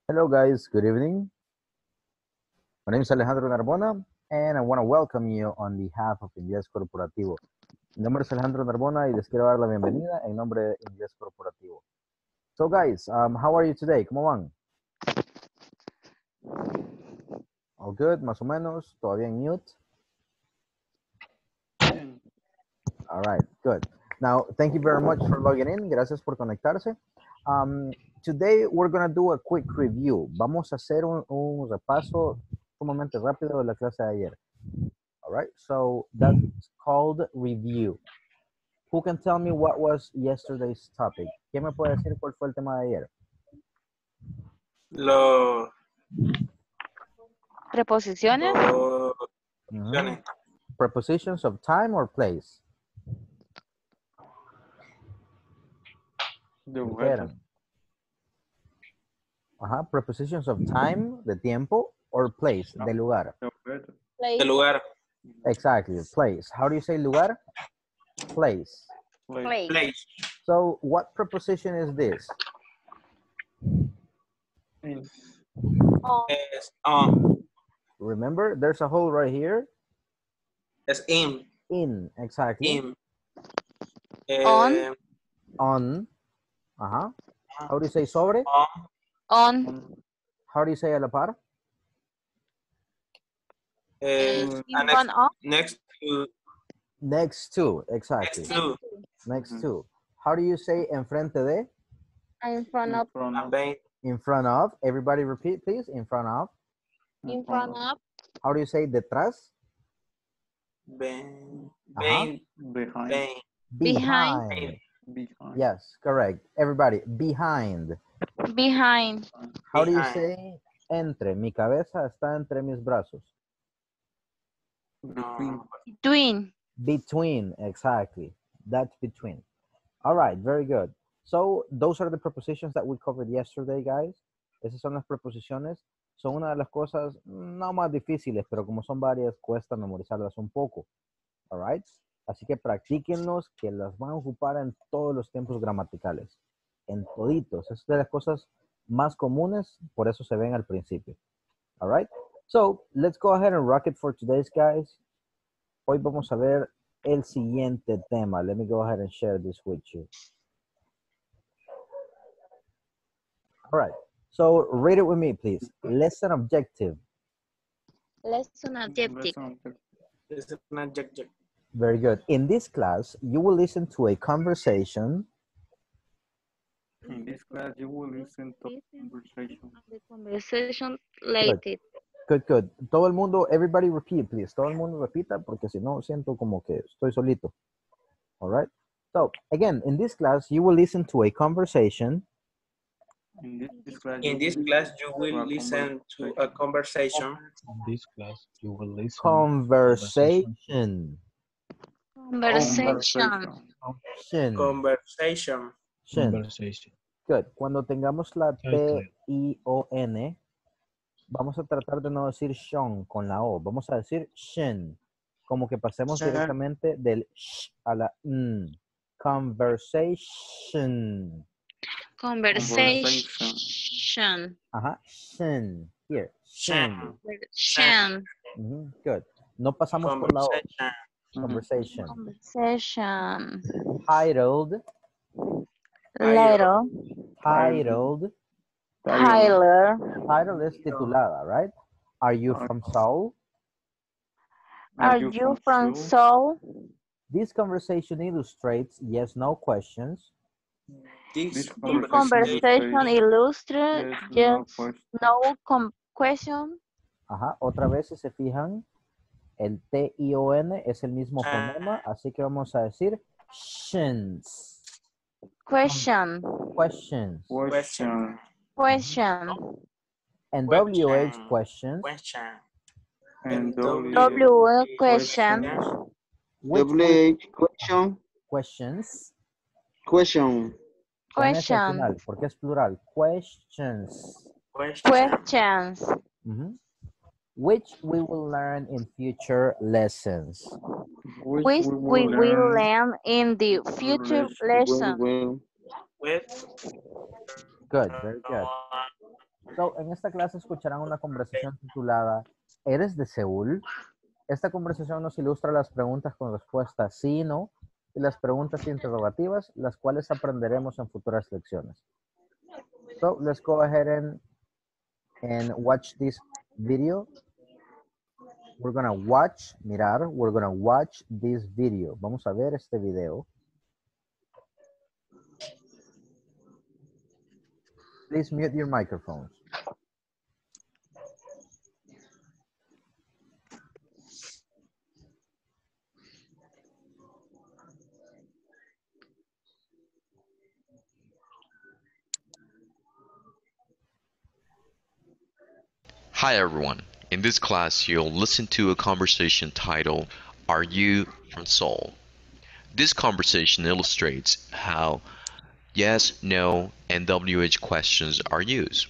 Hello guys, good evening. My name is Alejandro Narbona and I want to welcome you on behalf of Inglés Corporativo. Mi nombre es Alejandro Narbona y les quiero dar la bienvenida en nombre de Inglés Corporativo. So guys, how are you today? ¿Cómo van? All good, más o menos, todavía en mute. All right, good. Now, thank you very much for logging in. Gracias por conectarse. Today we're going to do a quick review. Vamos a hacer un repaso sumamente rápido de la clase de ayer. All right, so that's called review. Who can tell me what was yesterday's topic? ¿Quién me puede decir cuál fue el tema de ayer? Los Preposiciones. Prepositions of time or place. Dijeron. Prepositions of time, de tiempo, or place, de lugar. de lugar. Exactly, place. How do you say lugar? Place. Place. So what preposition is this? Es on. Remember, there's a hole right here. Es in. In, exactly. In. On. On. How do you say sobre? On. How do you say a la par? In front of. Next to. Next to, exactly. Next to. Next to. How do you say enfrente de? In front of. In front of. Everybody repeat, please. In front of. In front of. How do you say detrás? Behind. Behind. Yes, correct. Everybody, behind. Behind. How do you say entre? Mi cabeza está entre mis brazos. No. Between. Between, exactly. That's between. All right, very good. So those are the prepositions that we covered yesterday, guys. Esas son las preposiciones. Son una de las cosas no más difíciles, pero como son varias, cuesta memorizarlas un poco. All right. Así que practíquenlos, que las van a ocupar en todos los tiempos gramaticales. En toditos. Es de las cosas más comunes, por eso se ven al principio. All right. So, let's go ahead and rock it for today's, guys. Hoy vamos a ver el siguiente tema. Let me go ahead and share this with you. All right. So, read it with me, please. Lesson objective. Lesson objective. Es un adjective. Very good. In this class, you will listen to a conversation. In this class, you will listen to conversation. The conversation related. Good, good. Todo el mundo, everybody repeat, please. Todo el mundo repita, porque si no, siento como que estoy solito. All right? So, again, in this class, you will listen to a conversation. In this class, you will listen to a conversation. In this class, you will listen. Conversation. Conversation. Conversation. Good. Cuando tengamos la T-I-O-N, vamos a tratar de no decir shon con la O. Vamos a decir shin. Como que pasemos directamente del sh a la n. Conversation. Conversation. Shin. Here. Shin. Shan. Good. No pasamos por la O. Conversation. Conversation. Titled. Little. Titled. Tyler. Title is titulada, right? Are you from Seoul? Are you from Seoul? This conversation illustrates yes/no questions. This Conversation illustrates yes, no question. Otra vez, si se fijan, el T-I-O-N es el mismo fonema, así que vamos a decir shins. Question. Questions. Question. And WH questions. And W question. WH question. Questions. Question. Con S al Question. final, porque es plural. Questions. Questions. Which we will learn in future lessons. Which we will learn in the future lesson. with Good, very good. So, en esta clase escucharán una conversación titulada ¿Eres de Seúl? Esta conversación nos ilustra las preguntas con respuesta sí y no y las preguntas interrogativas, las cuales aprenderemos en futuras lecciones. So, let's go ahead and watch this video. We're gonna watch, mirar, we're gonna watch this video. Vamos a ver este video. Please mute your microphones. Hi everyone. In this class, you'll listen to a conversation titled, Are You from Seoul? This conversation illustrates how yes, no, and WH questions are used.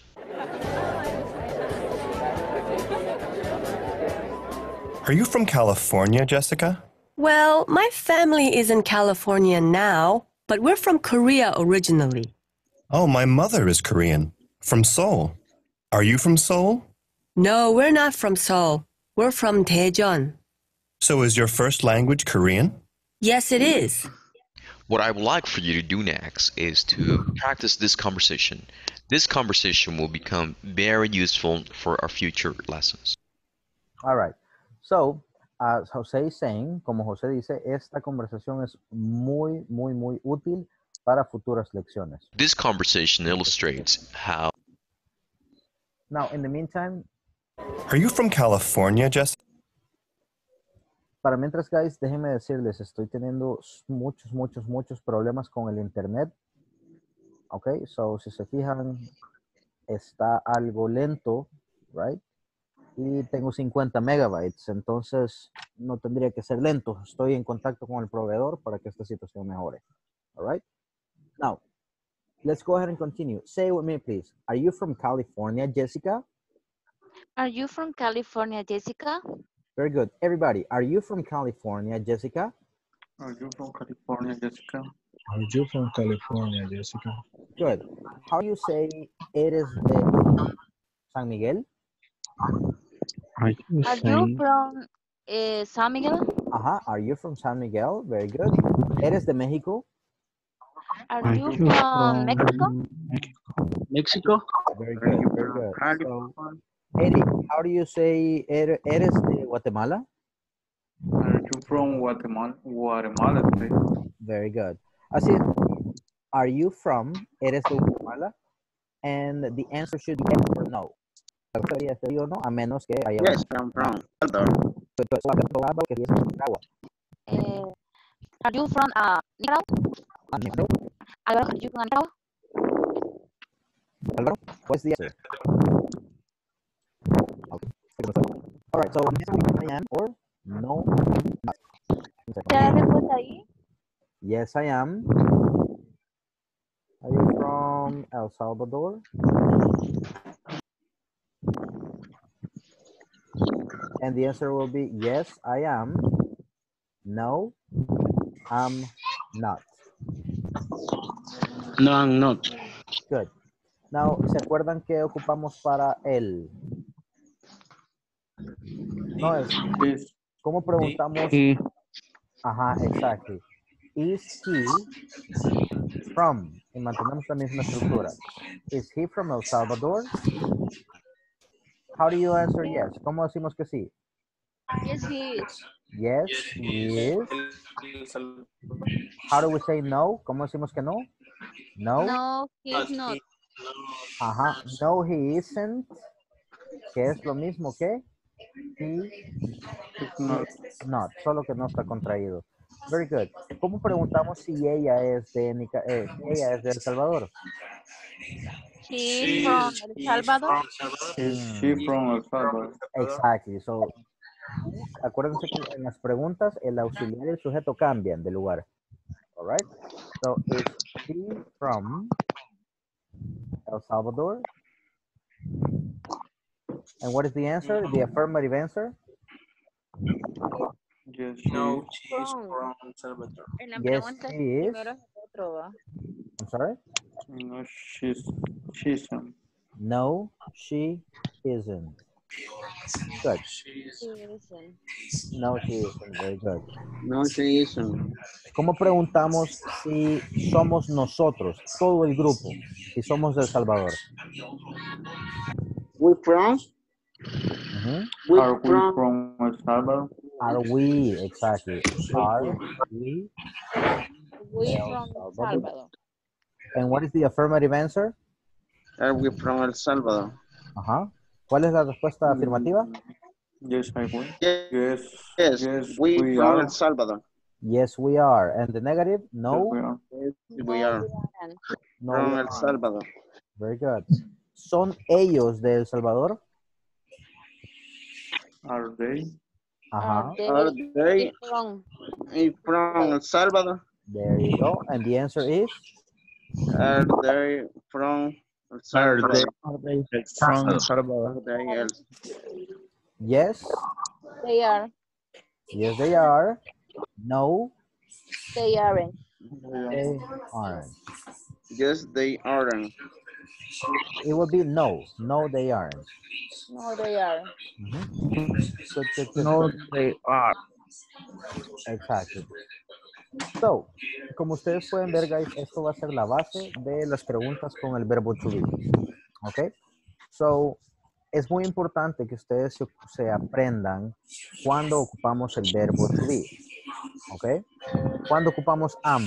Are you from California, Jessica? Well, my family is in California now, but we're from Korea originally. Oh, my mother is Korean. From Seoul. Are you from Seoul? No, we're not from Seoul. We're from Daejeon. So is your first language Korean? Yes, it is. What I would like for you to do next is to practice this conversation. This conversation will become very useful for our future lessons. All right. So, as Jose is saying, como Jose dice, esta conversación es muy útil para futuras lecciones. This conversation illustrates how... Now, in the meantime... Are you from California, Jessica? Para mientras, guys, déjenme decirles, estoy teniendo muchos problemas con el internet. Ok, so si se fijan, está algo lento, right? Y tengo 50 megabytes, entonces no tendría que ser lento. Estoy en contacto con el proveedor para que esta situación mejore. All right? Now, let's go ahead and continue. Say with me, please. Are you from California, Jessica? Are you from California, Jessica? Very good. Everybody, are you from California, Jessica? Are you from California, Jessica? Are you from California, Jessica? Good. How do you say eres de San Miguel? Are you from San Miguel? Are you from San Miguel? Very good. ¿Eres de México? Are you from Mexico? Mexico? Very good, very good. So, Eric, how do you say eres de Guatemala? Are you from Guatemala? Very good. Así es. Are you from, eres de Guatemala? And the answer should be yes or no. Sería sí o no, a menos que haya... Yes, I'm from Ecuador. Are you from Nicaragua? Are you from Nicaragua? What's the answer? Okay. All right, so I am or no? Yes, I am. Are you from El Salvador? And the answer will be yes, I am. No, I'm not. No, I'm not. Good. Now, ¿se acuerdan que ocupamos para él? No es. ¿Cómo preguntamos? He. Ajá, exactly. Is he from? Y mantenemos la misma estructura. Is he from El Salvador? How do you answer yes? ¿Cómo decimos que sí? Yes, he is. Yes, he is. How do we say no? ¿Cómo decimos que no? No. No, he is not. Ajá. No, he isn't. Que es lo mismo que he is not. Solo que no está contraído. Very good. ¿Cómo preguntamos si ella es de El Salvador? She is from El Salvador. Is she from El Salvador? Exactly. So, acuérdense que en las preguntas el auxiliar y el sujeto cambian de lugar. All right. So, is she from El Salvador? And what is the answer? The affirmative answer? Yes, No, she is from El Salvador. Yes, she is. I'm sorry? No, she's No, she isn't. Good. No, she isn't. Very good. No, she isn't. ¿Cómo preguntamos si somos nosotros, todo el grupo, si somos de El Salvador? We from? Ujú. We Are we from? from El Salvador? Are we, exactly. Are we We El from Salvador? Salvador. And what is the affirmative answer? Are we from El Salvador? Ajá. ¿Cuál es la respuesta afirmativa? Yes, I will. Yes, Yes, yes, we from are. El Salvador. Yes, we are. And the negative? No. Yes, we are. Yes, we are No, from we El aren't. Salvador. Very good. ¿Son ellos de El Salvador? Are they? Ajá. Are they From from El Salvador? There you go. And the answer is? Are they from El Are Salvador? they from El Salvador? Are they El Yes. they are. Yes, they are. No, They aren't. they aren't. Yes, they aren't. It would be no. No, they aren't. No, they are. Good, good, good, No, good. they are. Exacto. So, como ustedes pueden ver, guys, esto va a ser la base de las preguntas con el verbo to be. ¿Ok? So, es muy importante que ustedes se aprendan cuando ocupamos el verbo to be. ¿Ok? Cuando ocupamos am.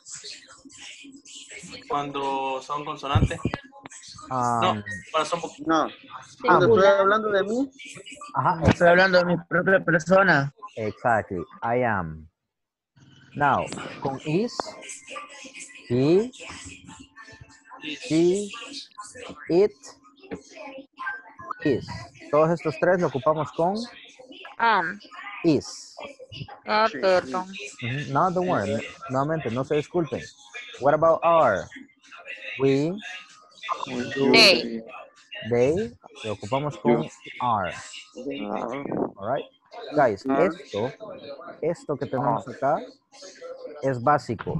Cuando son consonantes. No, cuando son No. Cuando estoy Singular. hablando de mí, Ajá, Estoy hablando de mi propia persona. exactly. I am. Now, con is, he, she, it, is. Todos estos tres lo ocupamos con is. Perdón. No, don't worry. Nuevamente, no se disculpen. What about are? We, you, They. they, lo ocupamos con are. All right. Guys, esto que tenemos acá es básico.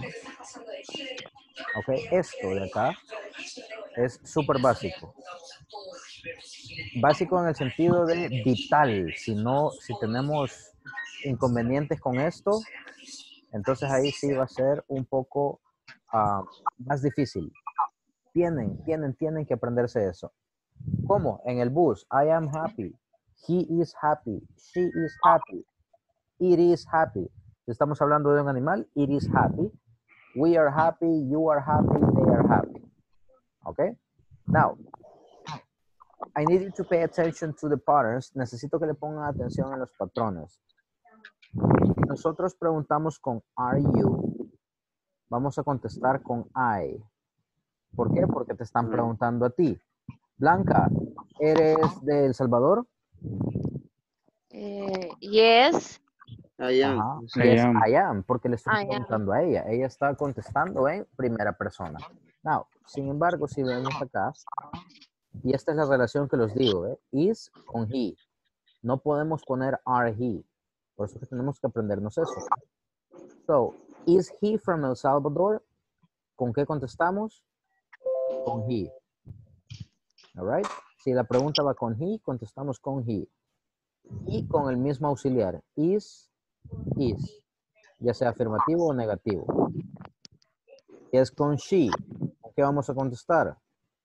Ok, esto de acá es súper básico. Básico en el sentido de vital. Si tenemos inconvenientes con esto, entonces ahí sí va a ser un poco más difícil. Tienen que aprenderse eso. ¿Cómo? En el bus. I am happy. He is happy. She is happy. It is happy. Si estamos hablando de un animal, it is happy. We are happy. You are happy. They are happy. Okay? Now, I need you to pay attention to the patterns. Necesito que le pongan atención a los patrones. Nosotros preguntamos con are you. Vamos a contestar con I. ¿Por qué? Porque te están preguntando a ti. Blanca, ¿eres de El Salvador? Yes. I am. Ajá. I Yes, am. I am, porque le estoy I am. preguntando a ella. Ella está contestando en primera persona. Now, sin embargo, si vemos acá, y esta es la relación que los digo, is con he. No podemos poner are he. Por eso que tenemos que aprendernos eso. So, is he from El Salvador? ¿Con qué contestamos? Con he. All right? Si la pregunta va con he, contestamos con he. Y con el mismo auxiliar. Is. Ya sea afirmativo o negativo. Si es con she, ¿con qué vamos a contestar?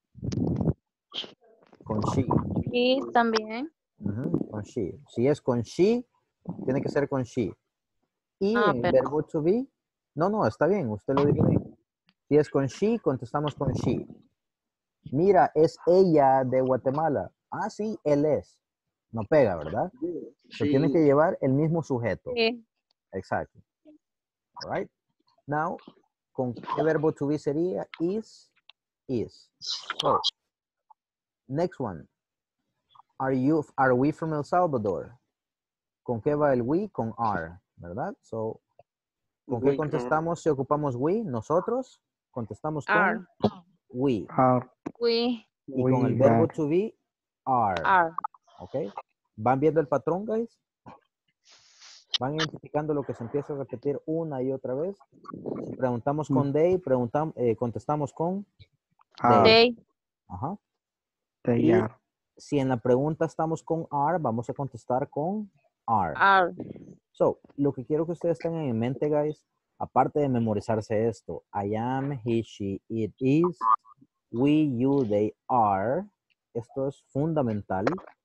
Con she. Y también. Con she. Si es con she, tiene que ser con she. Y en el Pero. verbo to be, no, está bien, usted lo dijo bien. Si es con she, contestamos con she. Mira, es ella de Guatemala. Ah, sí, él es. No pega, ¿verdad? Se tiene que llevar el mismo sujeto. Sí. Exacto. All right. Now, ¿con qué verbo to be sería? Is. So, next one. Are we from El Salvador? ¿Con qué va el we? Con are, ¿verdad? So, ¿con qué contestamos si ocupamos we? Nosotros contestamos con Are. we. We Y con el verbo to be, are. are. ¿Ok? ¿Van viendo el patrón, guys? ¿Van identificando lo que se empieza a repetir una y otra vez? Si preguntamos con they, contestamos con They. Ajá. They Y are. si en la pregunta estamos con are, vamos a contestar con are. Are. So, lo que quiero que ustedes tengan en mente, guys, aparte de memorizarse esto, I am, he, she, it is, we, you, they are. Esto es fundamental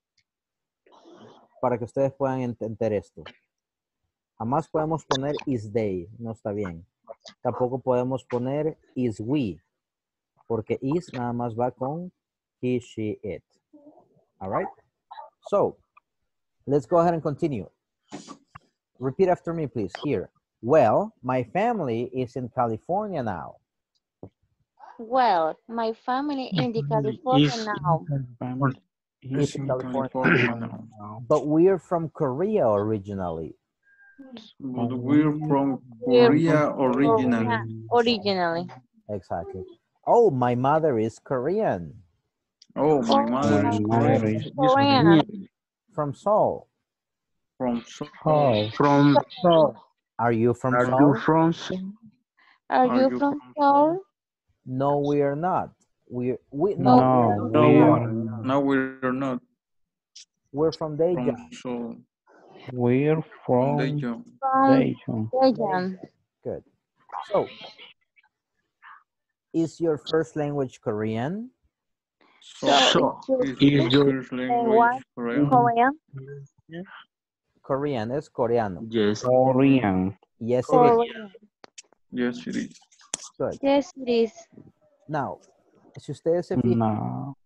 para que ustedes puedan entender esto. Jamás podemos poner is they, no está bien. Tampoco podemos poner is we, porque is nada más va con he, she, it. All right? So, let's go ahead and continue. Repeat after me, please. Here. Well, my family is in California now. Well, my family in the California now. Is in California now. But we're from Korea originally. But we're from We're Korea from originally. Korea originally. Exactly. Oh, my mother is Korean. Oh, my mother is Korean. From Seoul. from Seoul. From Are you from are Seoul? you from Seoul? Are you from Seoul? No, we are not. No, No, we're not We're from Daejeon. from Seoul. We're From from Daejeon. from Daejeon. Good. So, is your first language Korean? So, Is your first language Korean? Korean? Korean es coreano. Yes. Korean. Yes, it is. Korean. Yes, it is. Good. Yes, it is. Now, si ustedes se fijan, No.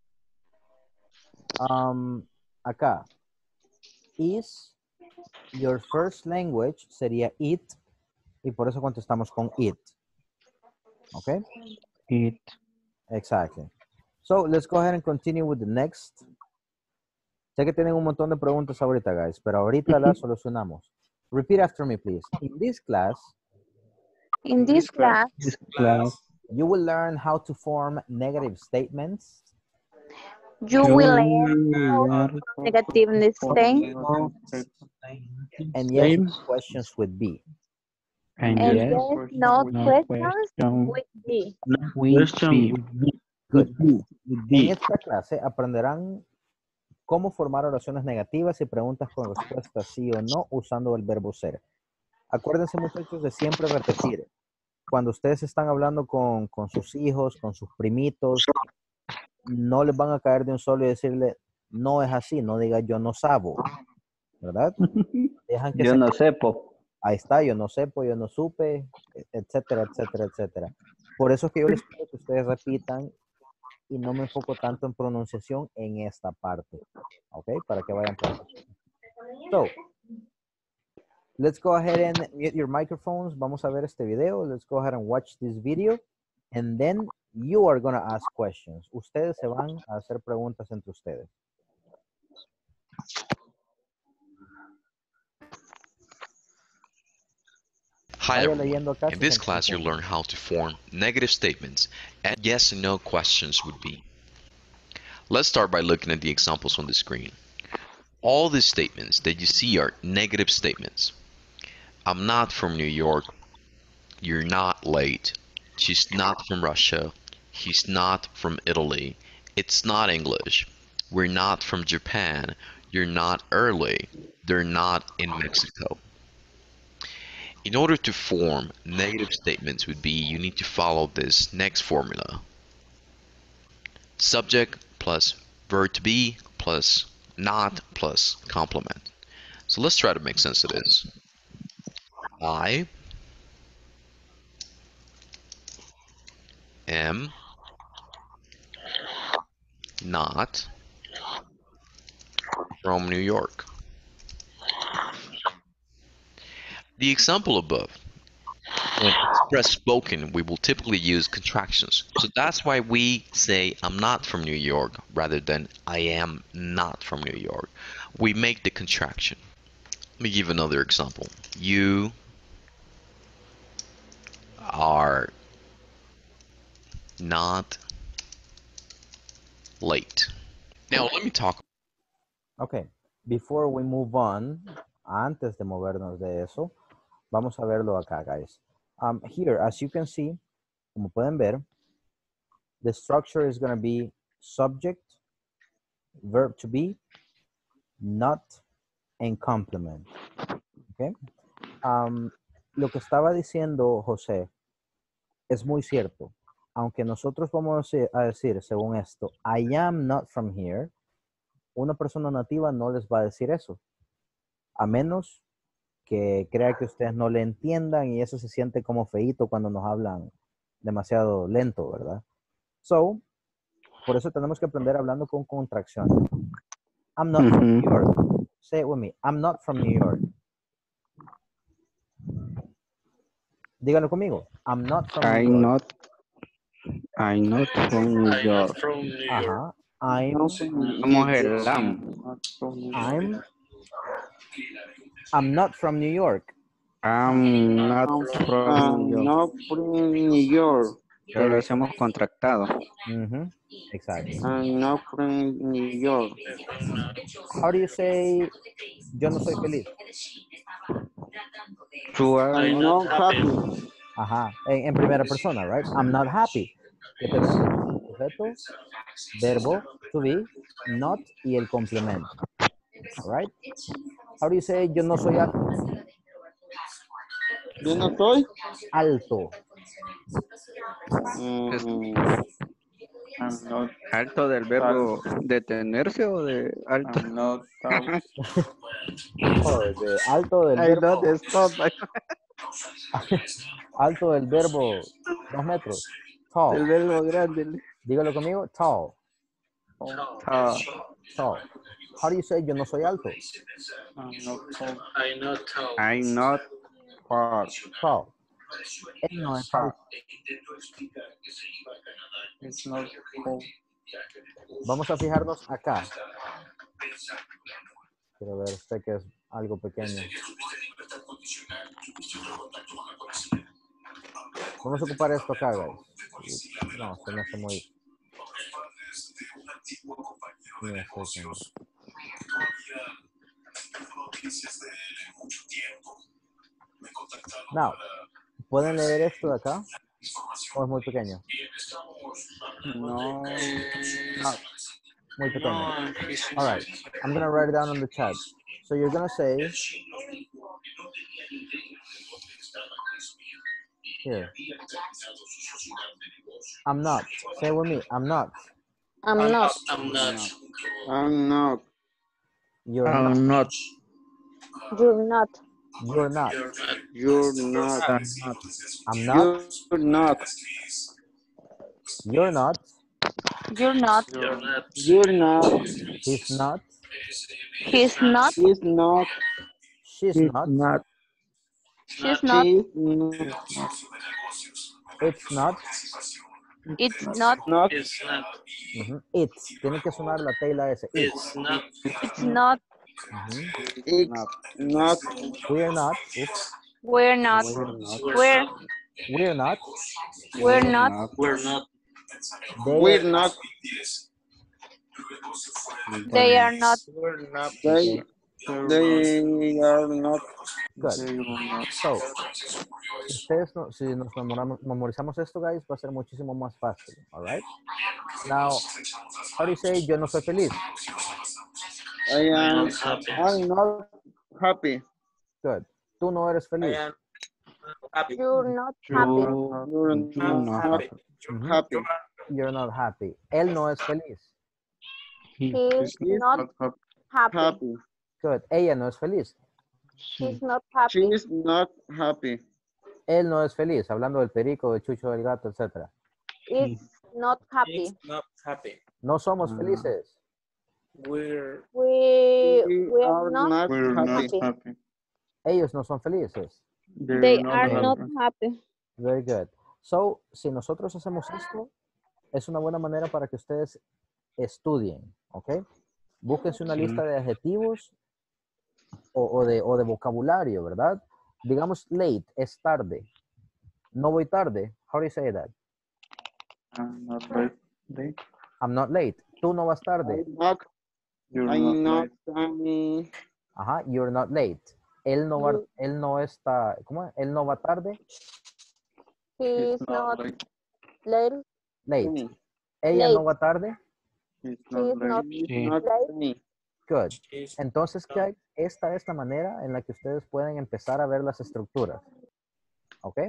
acá, is your first language sería it, y por eso contestamos con it. Okay? It. Exactly. So, let's go ahead and continue with the next. Sé que tienen un montón de preguntas ahorita, guys, pero ahorita las solucionamos. Repeat after me, please. In this class, In this class, Class. you will learn how to form negative statements, you will learn negative statements and yes, questions with be. And and yes, yes, no no questions question with be. with be. Good. En esta clase aprenderán cómo formar oraciones negativas y preguntas con respuesta sí o no usando el verbo ser. Acuérdense, muchachos, de siempre repetir. Cuando ustedes están hablando con sus hijos, con sus primitos, no les van a caer de un solo y decirle, no es así, no diga yo no sabo, ¿verdad? Dejan que Yo se... no sepo. Ahí está, yo no sepo, yo no supe, etcétera, etcétera, etcétera. Por eso es que yo les pido que ustedes repitan y no me enfoco tanto en pronunciación en esta parte, ¿ok? Para que vayan practicando. So, let's go ahead and mute your microphones. Vamos a ver este video. Let's go ahead and watch this video. And then you are going to ask questions. Ustedes se van a hacer preguntas entre ustedes. Hi Vaya everyone. leyendo acá In sus this class you'll sentencias. learn how to form negative statements and yes and no questions would be. Let's start by looking at the examples on the screen. All these statements that you see are negative statements. I'm not from New York. You're not late. She's not from Russia. He's not from Italy. It's not English. We're not from Japan. You're not early. They're not in Mexico. In order to form negative statements would be you need to follow this next formula. Subject plus verb to be plus not plus complement. So let's try to make sense of this. I am not from New York. The example above, when expressed spoken, we will typically use contractions. So that's why we say I'm not from New York rather than I am not from New York. We make the contraction. Let me give another example. You are not late. Now let me talk. Okay, before we move on, antes de movernos de eso, vamos a verlo acá, guys. Here, as you can see, como pueden ver, the structure is going to be subject verb to be, not, and complement. Okay. Lo que estaba diciendo José es muy cierto. Aunque nosotros vamos a decir, según esto, I am not from here, una persona nativa no les va a decir eso. A menos que crea que ustedes no le entiendan y eso se siente como feíto cuando nos hablan demasiado lento, ¿verdad? So, por eso tenemos que aprender hablando con contracción. I'm not from New York. Say it with me. I'm not from New York. Díganlo conmigo. I'm not from New York. I'm not from New York. Ajá. I'm not from New York. I'm not from New York. Not from New York. Pero lo hacemos contractado. Exacto. I'm not from New York. How do you say yo no soy feliz? I'm not happy. Ajá. En primera persona, right? I'm not happy. ¿Qué tenemos? Sujeto, verbo, to be, not y el complemento. All right? How do you say yo no soy alto? ¿Yo no soy? Alto. ¿Alto del verbo detenerse o de alto? De alto del verbo. Alto del verbo 2 metros. Tall. El verbo grande. Dígalo conmigo. Tall. Tall. How do you say yo no soy alto? I'm not tall. Tall. Él no es alto. Vamos a fijarnos acá. Quiero ver usted que es algo pequeño. Vamos a ocupar esto acá, guys. No, se me hace muy... Now, ¿pueden leer esto de acá? ¿O es muy pequeño? No. Muy pequeño. All right. I'm going to write it down on the chat. So you're going to say... Here. I'm not. Say it with me. I'm not. I'm not. I'm not. You're I'm not. You're not. You're not. You're not. I'm not. You're not. You're not. You're not. You're not. He's not. He's not. He's not. She's not. She's not. It's not. It's not. Not. It's. Tiene que sonar la T y la S. It's. It's not. It's not. We're not. Oops. We're not. We're not. We're not. We're not. They are not. They are not. Good. So, ustedes si nos memorizamos esto, guys, va a ser muchísimo más fácil. All right? Now, how do you say yo no soy feliz? I'm not happy. Good. Tú no eres feliz. You're not happy. You're not happy. You're not happy. Él no es feliz. He's not happy. Happy. Good. Ella no es feliz. She's not happy. She's not happy. Él no es feliz. Hablando del perico, del chucho, del gato, etc. It's not happy. Not happy. No somos felices. We are not happy. Ellos no son felices. They are not happy. Very good. So, si nosotros hacemos esto, es una buena manera para que ustedes estudien, ¿ok? Búsquense una lista de adjetivos o de vocabulario, ¿verdad? Digamos, late, es tarde. No voy tarde. How do you say that? I'm not late. I'm not late. Tú no vas tarde. I'm not. Ajá, you're not late. Él no está, ¿cómo es? Él no va tarde. He's not late. Late. Ella no va tarde. She's She is not Not late. me. Good. She's Entonces, ¿qué hay? Esta es la manera en la que ustedes pueden empezar a ver las estructuras. ¿Ok?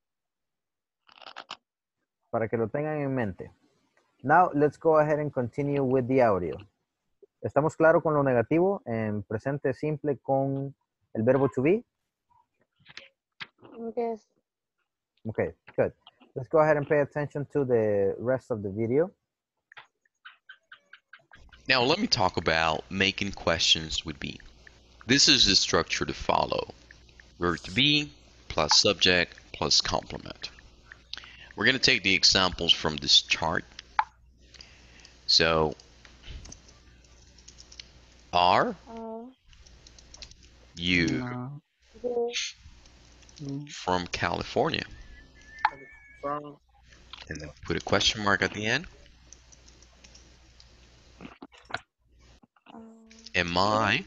Para que lo tengan en mente. Now, let's go ahead and continue with the audio. ¿Estamos claros con lo negativo en presente simple con el verbo to be? Yes. Okay, good. Let's go ahead and pay attention to the rest of the video. Now let me talk about making questions with be. This is the structure to follow. Verb to be plus subject plus complement. We're going to take the examples from this chart. So, are you No. from California? from And then put a question mark at the end. Am I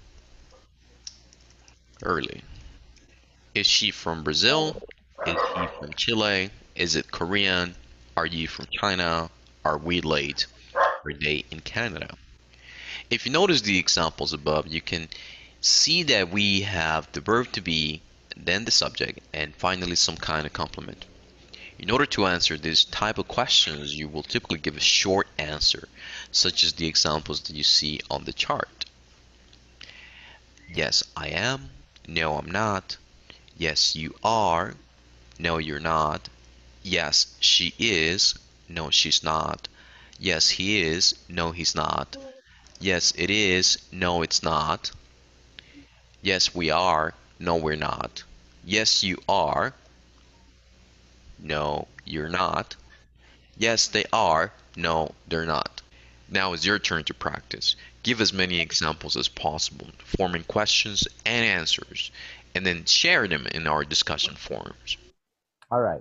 early? Is she from Brazil? Is he from Chile? Is it Korean? Are you from China? Are we late? Are they in Canada? If you notice the examples above, you can see that we have the verb to be, then the subject, and finally some kind of complement. In order to answer this type of questions, you will typically give a short answer, such as the examples that you see on the chart. Yes, I am. No, I'm not. Yes, you are. No, you're not. Yes, she is. No, she's not. Yes, he is. No, he's not. Yes, it is. No, it's not. Yes, we are. No, we're not. Yes, you are. No, you're not. Yes, they are. No, they're not. Now it's your turn to practice. Give as many examples as possible, forming questions and answers, and then share them in our discussion forums. All right.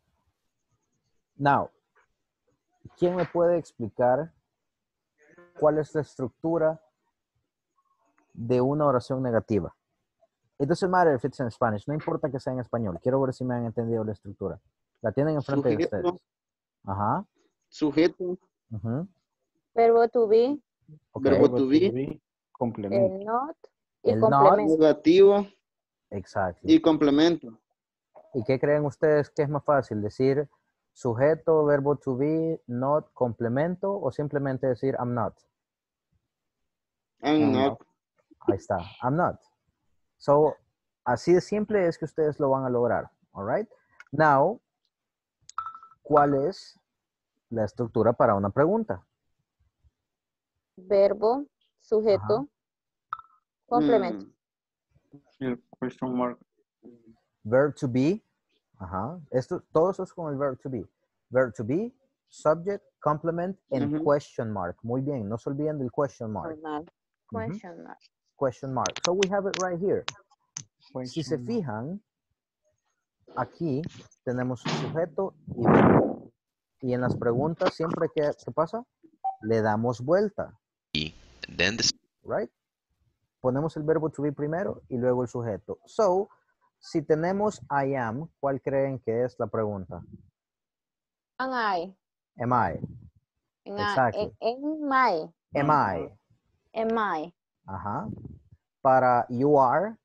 Now, ¿quién me puede explicar cuál es la estructura de una oración negativa? It doesn't matter if it's in Spanish. No importa que sea en español. Quiero ver si me han entendido la estructura. La tienen enfrente de Sujeto. ustedes. Ajá. Sujeto. Ujú. Verbo to be, Ok. Verbo to be. Complemento. el not y El complemento. Negativo Exacto. y complemento. ¿Y qué creen ustedes que es más fácil? ¿Decir sujeto, verbo to be, not, complemento o simplemente decir I'm not? I'm not. Ahí está. I'm not. So, así de simple es que ustedes lo van a lograr. All right. Now, ¿cuál es la estructura para una pregunta? Verbo, sujeto, complemento. El question mark. Verb to be. Ajá. Todo eso es con el verb to be. Verb to be, subject, complement, and question mark. Muy bien. No se olviden del question mark. Normal. Question mark. Question mark. So we have it right here. Si se Question mark. fijan, aquí tenemos sujeto y verbo. Y en las preguntas, siempre que ¿qué pasa? Le damos vuelta. Then the Right? Ponemos el verbo to be primero y luego el sujeto. So, si tenemos I am, ¿cuál creen que es la pregunta? Am I? Am I? Exactly. Am I? Am I? Am I? Ajá. Para you are.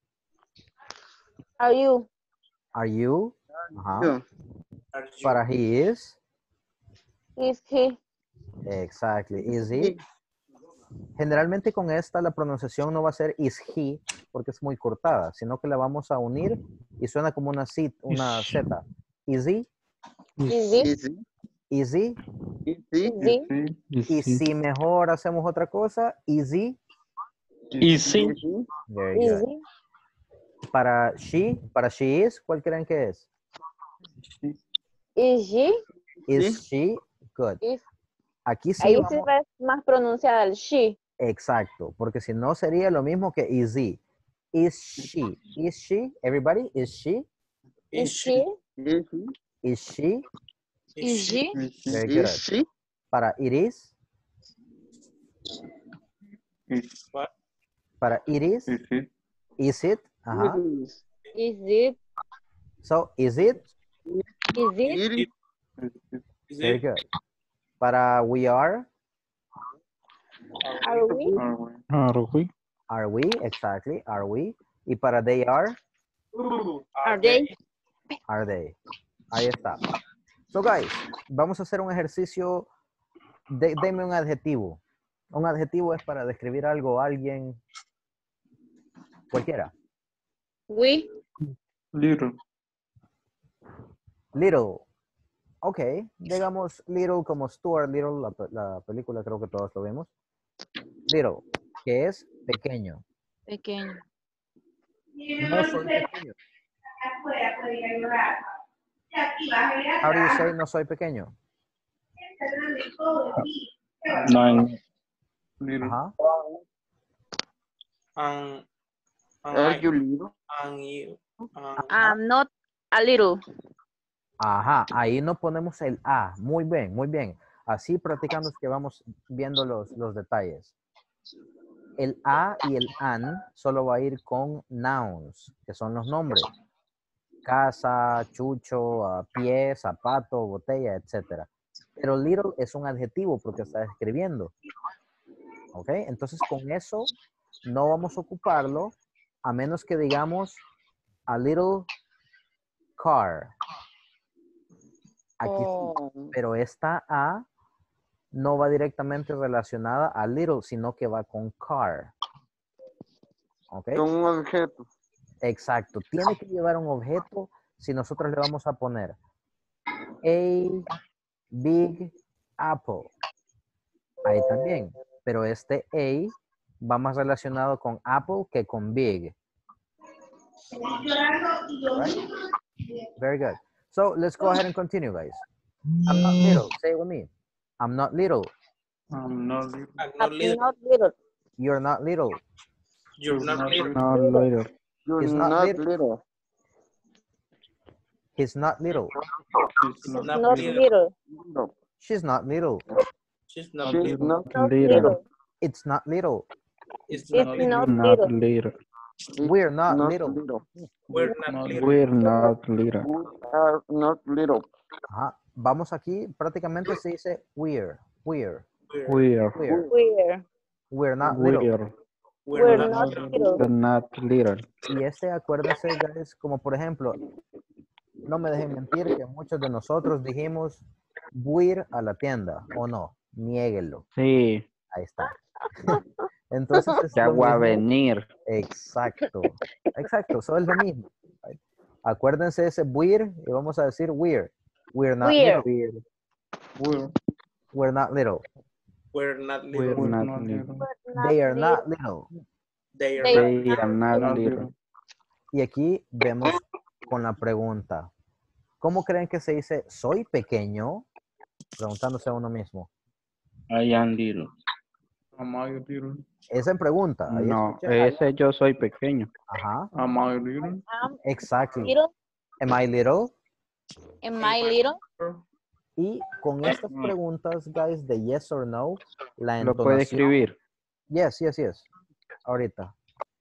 Are you? Are you? Ajá. Yeah. are you? Para he is. Is he? Exactly. Is he? Generalmente con esta la pronunciación no va a ser is he porque es muy cortada, sino que la vamos a unir y suena como una Z. Is he? Is he? Easy. Is he? Easy. Is he? Y si mejor hacemos otra cosa, is he? Easy. Very Is good. he? Para she is, ¿cuál creen que es? Is she? Is she? Good. Is. Aquí sí Ahí vamos. sí es más pronunciada el she. Exacto, porque si no sería lo mismo que is he. Is she? Is she? Everybody, is she? Is she? Is she? Is she? Very good. Is she? Para it is? Is Para it is? it? Is it? Ajá. Is it? So, is it? Is it? It Is Very it? good. Para we are? Are we? Are we? Exactly. Are we? Y para they are, Are they? are they. Ahí está. So, guys, vamos a hacer un ejercicio. Deme un adjetivo. Un adjetivo es para describir algo, alguien, cualquiera. We? Little. Little. Ok, digamos little como Stuart Little, la película creo que todos lo vemos. Little, que es pequeño. Pequeño. No soy pequeño. How do you say no soy pequeño? Nine. Little. Ajá. And Are you little? you, I'm not a little. Ajá, ahí no ponemos el A. Muy bien, muy bien. Así practicando es que vamos viendo los detalles. El A y el an solo va a ir con nouns, que son los nombres. Casa, chucho, pie, zapato, botella, etc. Pero little es un adjetivo porque está describiendo. ¿Ok? Entonces con eso no vamos a ocuparlo a menos que digamos a little car. Aquí sí, pero esta A no va directamente relacionada a little, sino que va con car. ¿Ok? Con un objeto. Exacto. Tiene que llevar un objeto si nosotros le vamos a poner a big apple. Ahí también. Pero este A va más relacionado con apple que con big. Right? Very good. So let's go ahead and continue, guys. I'm not little. Say it with me. I'm not little. I'm not little. I'm not little. You're not little. you're not little. Little. You're He's not not little. little. He's not little. It's not Not little. little. Little. She's not little. She's not She's little. not Not little. little. It's not little. It's It's not not little. little. little. We're not little. We're not little. We're not little. We are not little. Ajá. Vamos aquí, prácticamente se dice we're. We're, We're. We're not little. We're not not little. little. Not little. Y este, acuérdense, guys, como por ejemplo, no me dejen mentir que muchos de nosotros dijimos voy a ir a la tienda, ¿o no? Niéguenlo. Sí. Ahí está. Entonces es Ya lo voy a mismo. venir. Exacto. Exacto, eso es lo mismo. Acuérdense de ese we're y vamos a decir we're. We're not We're. little. We're. We're not little. We're not We're little. not little. They are not little. They are They not They are not little. Y aquí vemos con la pregunta. ¿Cómo creen que se dice soy pequeño? Preguntándose a uno mismo. I am little. Am I little? Esa en pregunta. Ahí No, escuché. ese yo soy pequeño. Ajá. Am I little? am Exactly. little. Am I little? Am I little? Y con estas preguntas, guys, de yes or no, la Lo puede entonación. escribir. Yes. Ahorita.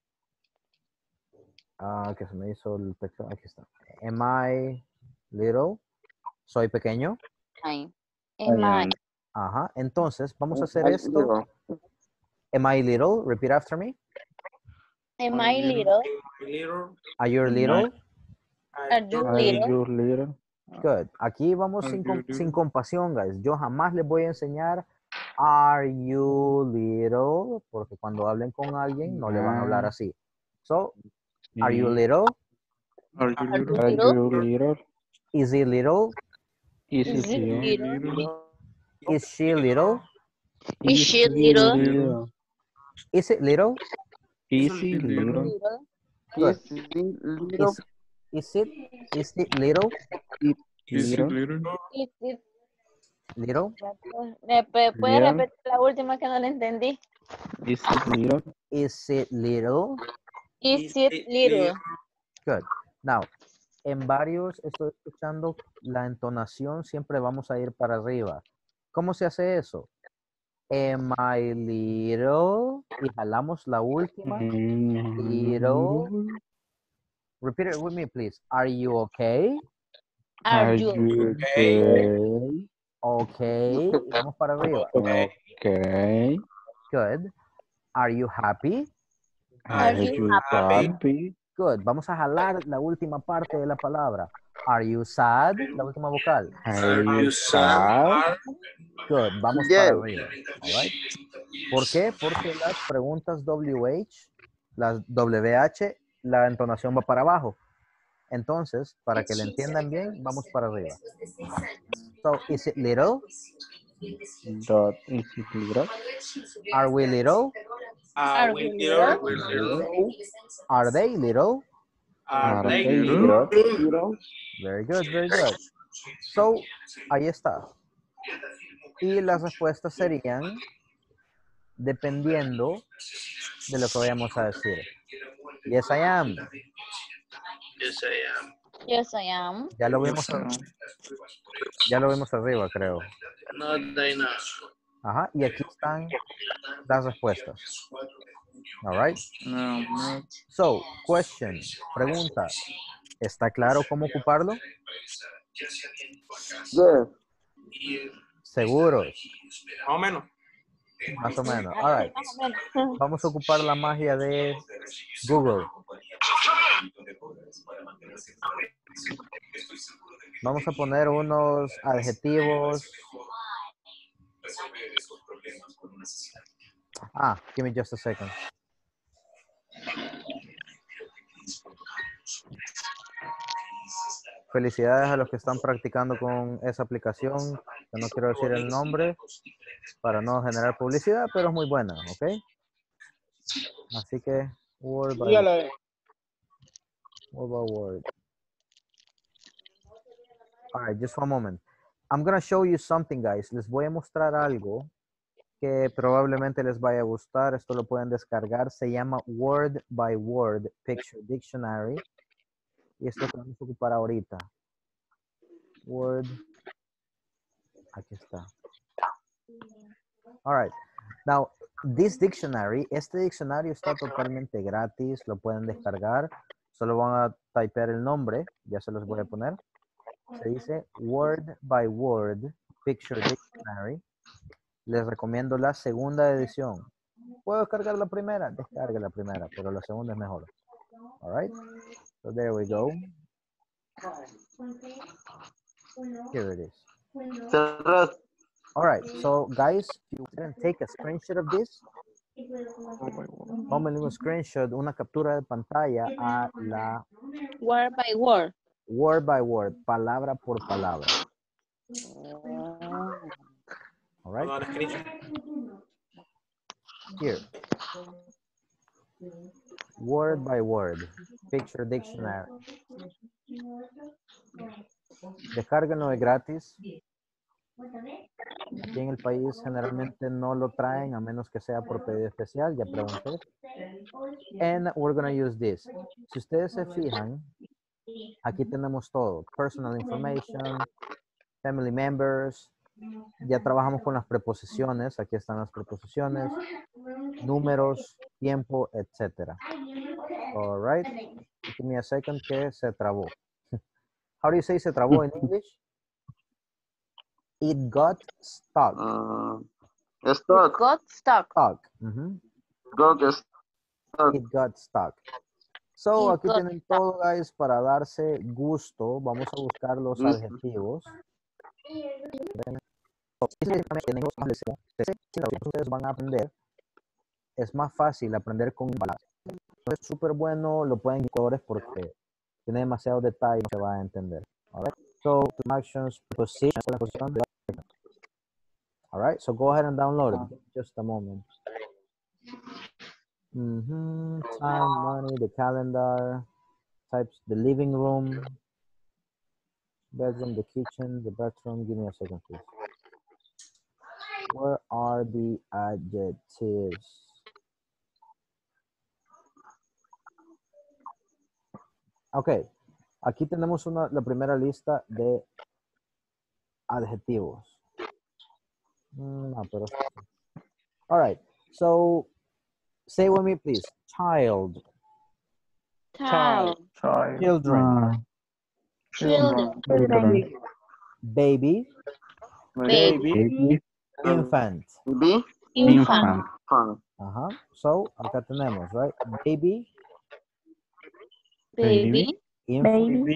Que se me hizo el texto. Aquí está. Am I little? ¿Soy pequeño? Am I? Ajá. Entonces, vamos a hacer Am I esto. little? Am I little? Repeat after me. Am I little? little. Are you little? Are you Are little? you little? Good. Aquí vamos Are sin, you little? sin compasión, guys. Yo jamás les voy a enseñar are you little, porque cuando hablen con alguien no le van a hablar así. So, are you little? Are you Are little? you Are little? you little? Is he little? Is Is it it little? little? Is she little? Is she little? Little. Is it little? Easy little. Little. Good. Is he little? Is it little? Is it Little. little? Is it- Little? ¿Puede Yeah. repetir la última que no le entendí? Is it little? Is it little? Is it little? Good. Now, en varios estoy escuchando la entonación, siempre vamos a ir para arriba. ¿Cómo se hace eso? Am I little? Y jalamos la última. Little. Repeat it with me, please. Are you okay? Are you? Okay. Okay. Y vamos para arriba. Okay. Good. Are you happy? Are you happy? Good. Vamos a jalar la última parte de la palabra. Are you sad? La última vocal. Are you sad? Good. Vamos Yes. para arriba. All right. ¿Por qué? Porque las preguntas WH, las WH, la entonación va para abajo. Entonces, para que le entiendan bien, vamos para arriba. So, is it little? Dot is it little? Are we little? Are we little? Are they little? Are they little? little? Very good, very good. So, ahí está. Y las respuestas serían dependiendo de lo que vayamos a decir. Yes, I am. Yes, I am. Yes, I am. Ya lo vimos, ya lo vimos arriba, creo. Not they not. Ajá, y aquí están las respuestas. All right. No, no. So, question, pregunta. ¿Está claro cómo ocuparlo? Yes. ¿Seguros? Más o menos. Más o menos. All right. Vamos a ocupar la magia de Google. Vamos a poner unos adjetivos. Give me just a second. Felicidades a los que están practicando con esa aplicación, que no quiero decir el nombre para no generar publicidad, pero es muy buena, ¿ok? Así que, word by word. All right, just one moment. I'm going to show you something, guys. Les voy a mostrar algo que probablemente les vaya a gustar. Esto lo pueden descargar. Se llama Word by Word Picture Dictionary. Y esto lo vamos a ocupar ahorita. Word. Aquí está. All right. Now, this dictionary, este diccionario está totalmente gratis. Lo pueden descargar. Solo van a typear el nombre. Ya se los voy a poner. Se dice Word by Word Picture Dictionary. Les recomiendo la segunda edición. ¿Puedo descargar la primera? Descargue la primera, pero la segunda es mejor. All right. So there we go. Here it is. All right. So guys, if you didn't take a screenshot of this, tómenle un screenshot, una captura de pantalla a la Word by word. Word by word, palabra por palabra. All right. Here. Word by word. Picture dictionary. Descárguenlo de gratis. Aquí en el país generalmente no lo traen a menos que sea por pedido especial. Ya pregunté. And we're going to use this. Si ustedes se fijan, aquí tenemos todo. Personal information, family members. Ya trabajamos con las preposiciones. Aquí están las preposiciones. Números, tiempo, etc. All right. Give me a second que se trabó. How do you say se trabó in English? It got stuck. Stuck. Got stuck. Stuck. It got stuck. So, aquí tienen todo, guys, para darse gusto. Vamos a buscar los adjetivos. Ustedes van a aprender. Es más fácil aprender con palabras. Es súper bueno, lo pueden incluir porque tiene demasiado detalle y no se va a entender. All right. So, actions, positions, all right. So, go ahead and download it. Just a moment. Time, money, the calendar, types, the living room, bedroom, the kitchen, the bathroom. Give me a second, please. Where are the adjectives? Ok, aquí tenemos la primera lista de adjetivos. No, pero... All right, so say with me, please. Child. Child. Children. Children. Baby. Baby. Infant. Infant. Infant. Ajá. So, acá tenemos, right? Baby, Baby. infant.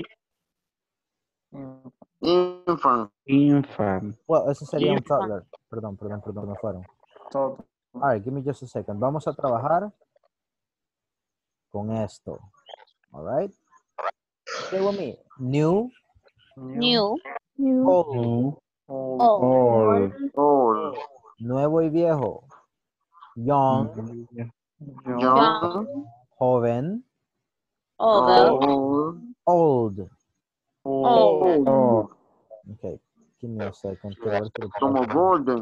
Infant. Infant. Well, eso sería un Infant. toddler. Perdón, me fueron. Todo. All right, give me just a second. Vamos a trabajar con esto. All right. Say with me. New, New. old, Old. Old. nuevo y viejo. Young, Young. joven, Old. Old. Old. Oh. okay, give me a second. Quiero ver si lo puedo Como hacer. golden.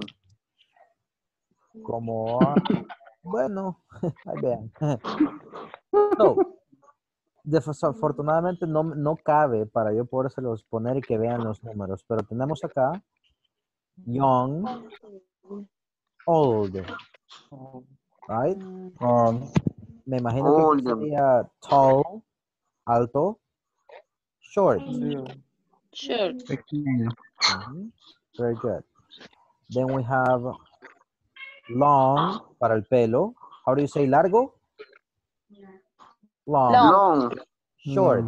Como, bueno, ahí vean. So, desafortunadamente no cabe para yo podérselos poner y que vean los números, pero tenemos acá young, old, right? Me imagino que aquí Golden. sería tall, alto, short. Short. Mhm. Very good. Then we have long para el pelo. How do you say largo? Long. Long. Short.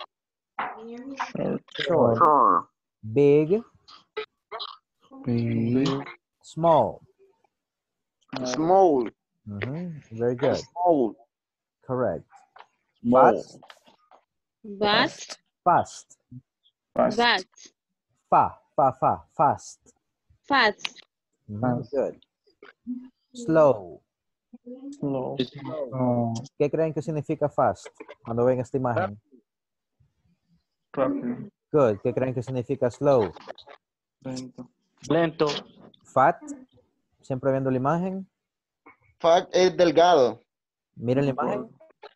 Short. Short. Big. Small. Small. Mhm. Very good. Small. Correct. Small. Fast. Fast. Fast. Fast. Fast. Fast. Mhm. Good. Slow. ¿Qué creen que significa fast cuando ven esta imagen? Rápido. Good. ¿Qué creen que significa slow? Lento. Fat. Siempre viendo la imagen. Fat es delgado. Miren la imagen.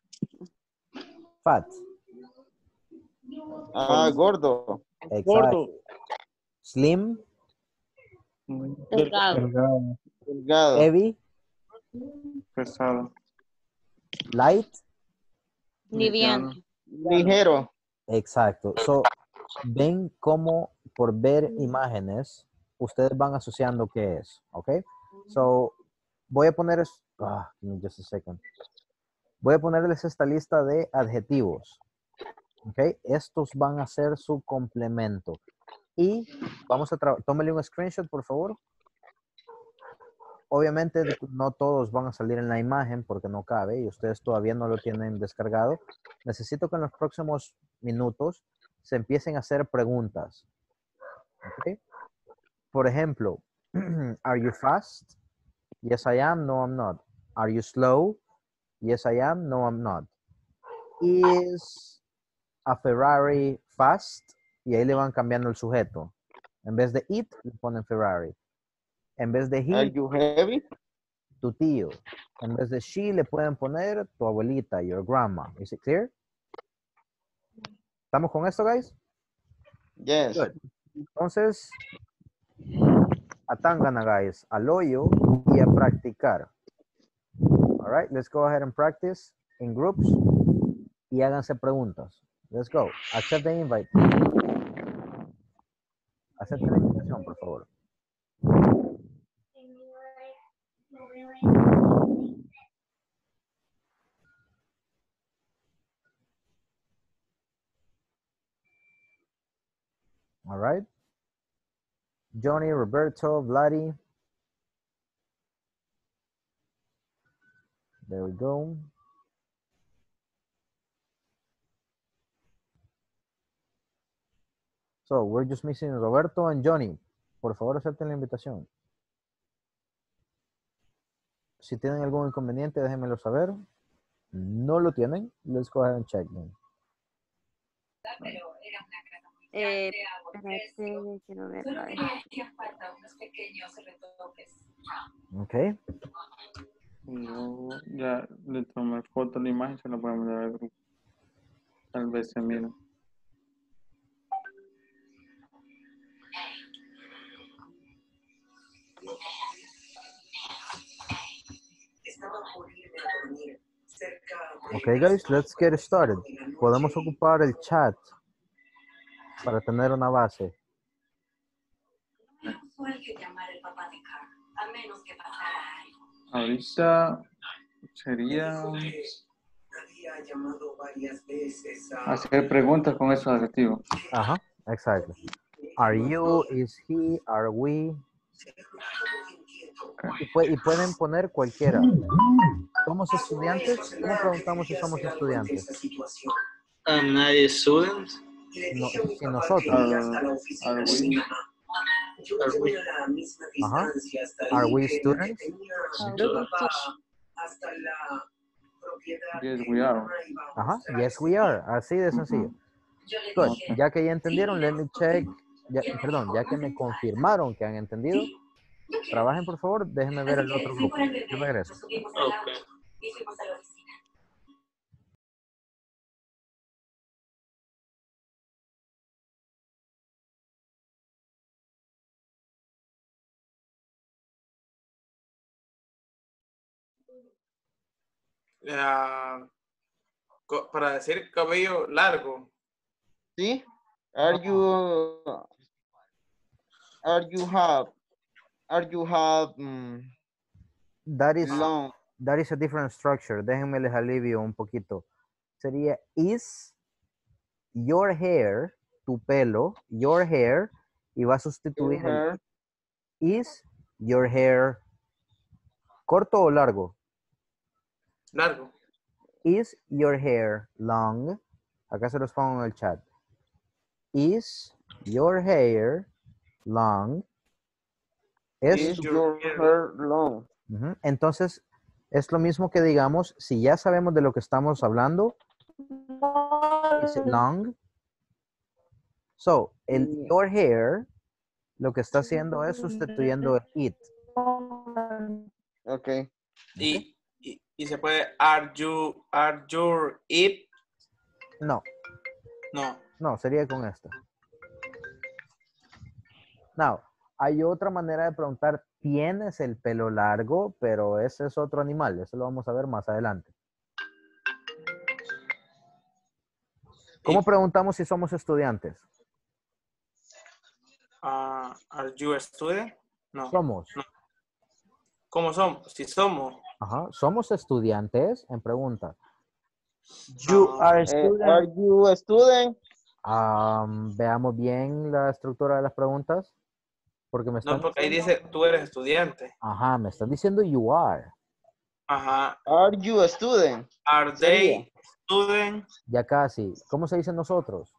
Fat. Ah, gordo. Exacto. Slim. Delgado. Delgado. Heavy. Pesado. Light. Liviano. Ligero. Exacto. So, ven cómo por ver imágenes ustedes van asociando qué es. ¿Ok? So, voy a poner... give me just a second. Voy a ponerles esta lista de adjetivos. ¿Ok? Estos van a ser su complemento. Y vamos a tómele un screenshot, por favor. Obviamente no todos van a salir en la imagen porque no cabe y ustedes todavía no lo tienen descargado. Necesito que en los próximos minutos se empiecen a hacer preguntas. ¿Ok? Por ejemplo, are you fast? Yes, I am. No, I'm not. Are you slow? Yes, I am. No, I'm not. Is a Ferrari fast? Y ahí le van cambiando el sujeto. En vez de it, le ponen Ferrari. En vez de Are he, you heavy? tu tío. En vez de she, le pueden poner tu abuelita, your grandma. Is it clear? ¿Estamos con esto, guys? Yes. Good. Entonces, a tangana, guys, al hoyo y a practicar. All right, let's go ahead and practice in groups y háganse preguntas. Let's go. Accept the invite. Acepten la invitación, por favor. All right. Johnny, Roberto, Vladi. There we go. So, we're just missing Roberto and Johnny. Por favor, acepten la invitación. Si tienen algún inconveniente, déjenmelo saber. No lo tienen. Let's go ahead and check them. Espérate, quiero verlo. Ok. Yo ya le tomé foto a la imagen, se la podemos dar al grupo. Tal vez se mira. Ok, guys, let's get started. Podemos ocupar el chat para tener una base. No fue el que llamara el papá de Carl, a menos que pasara algo. Ahorita sería hacer preguntas con esos adjetivos. Ajá, exacto. Are you, is he, are we. Y pueden poner cualquiera. ¿Somos estudiantes? ¿Cómo preguntamos si somos estudiantes? Am I a student? No, si nosotros. Are we? Ajá. Are we students? Yes, we are. Ajá. Yes, we are. Así de sencillo. Good. Ya que ya entendieron, let me check. Perdón, ya que me confirmaron que han entendido, trabajen por favor. Déjenme ver el otro grupo. Yo regreso. Okay. Para decir cabello largo. ¿Sí? Are you have That long? is a different structure. Déjenme les alivio un poquito. Sería is your hair, tu pelo, your hair, y va a sustituir el is your hair corto o largo. Largo. Is your hair long? Acá se los pongo en el chat. Is your hair long? Is your hair long? Entonces, es lo mismo que digamos, si ya sabemos de lo que estamos hablando, is it long? So, el your hair, lo que está haciendo es sustituyendo el it. Okay. Y se puede are your it? No. No. No, sería con esta. Now, hay otra manera de preguntar, ¿tienes el pelo largo? Pero ese es otro animal, eso lo vamos a ver más adelante. ¿Cómo preguntamos si somos estudiantes? Are you a student? No. Somos. No. ¿Cómo somos? Si somos. Ajá. ¿Somos estudiantes? En pregunta. You are a student. Are you a student? Veamos bien la estructura de las preguntas. Porque me están No, porque ahí dice, tú eres estudiante. Ajá, me están diciendo you are. Ajá. Are you a student? Are they student? Ya casi. ¿Cómo se dice nosotros?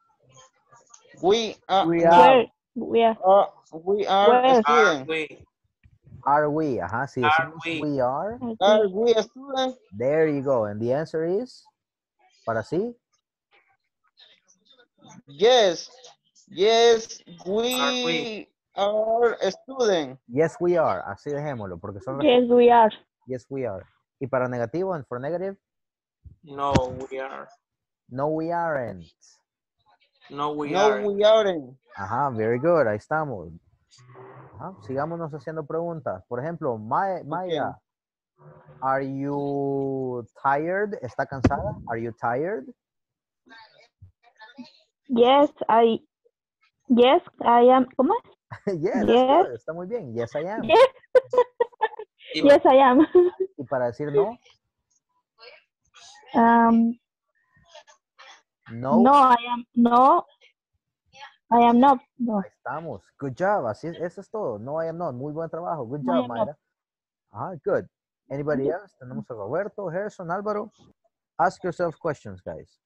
We are. We are. We are a student. Are we? Ajá, si decimos we are. Are we a student? There you go. And the answer is, para sí. Yes. Yes, we are a student. Yes, we are. Así dejémoslo, porque son Yes, we are. Yes, we are. Y para negativo, and for negative? No, we are. No, we aren't. No, we No, aren't. we aren't. Ajá, very good. Ahí estamos. Ajá, sigámonos haciendo preguntas. Por ejemplo, Mayra, are you tired? ¿Está cansada? Are you tired? Yes, I am. ¿Cómo? Yes, Yes. good. Está muy bien. Yes, I am. Yes. Yes, I am. Y para decir no? No. No, I am. No, I am not. No. Ahí estamos. Good job. Así, eso es todo. No, I am not. Muy buen trabajo. Good No, I job, am Mayra. Ajá, good. Anybody else? Tenemos a Roberto, Harrison, Álvaro. Ask yourself questions, guys.